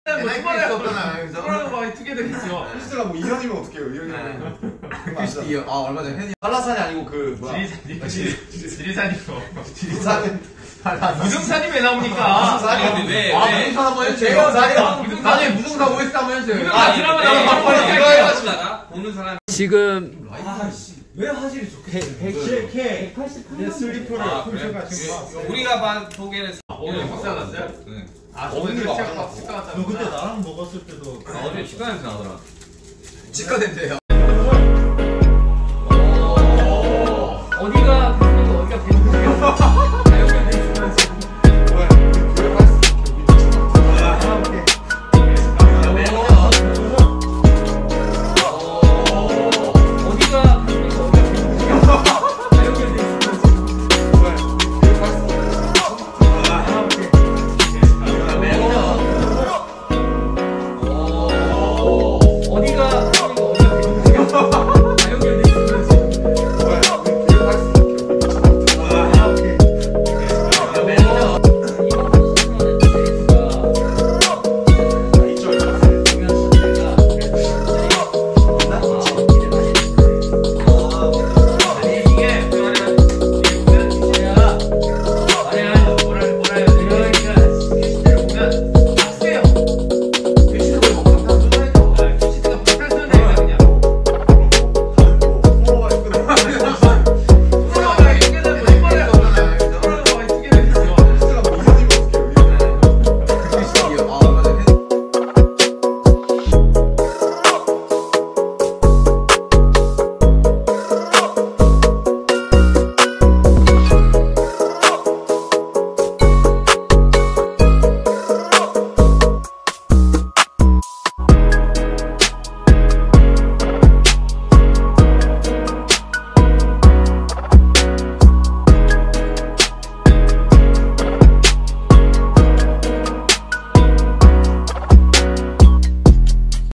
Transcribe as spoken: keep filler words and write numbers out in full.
투마라고 많이 두개 되겠죠. 크리스가 뭐 이현이면 어떡해요? 이현이면. 크리스티 이현. 아 얼마 전에 혜니. 한라산이 아니고 그 뭐야? 지리산이요. 지리산은 무등산이 왜 나옵니까? 무등산이 왜? 아 무등산 한번 해주세요. 나중에 무등산 오에스 한번 해주세요. 아 드라마 나오면 이거 해가지고 보는 사람. 지금 왜 화질이 좋게? 백팔십팔 내 슬리퍼를 훔쳐가지고. 우리가 봐 보기에는. 오늘 박사 났어요? 네. 아 오늘 치과 갔다. 너 그때 나랑 먹었을 때도 어제 치과 냄새 나더라. 치과 냄새요.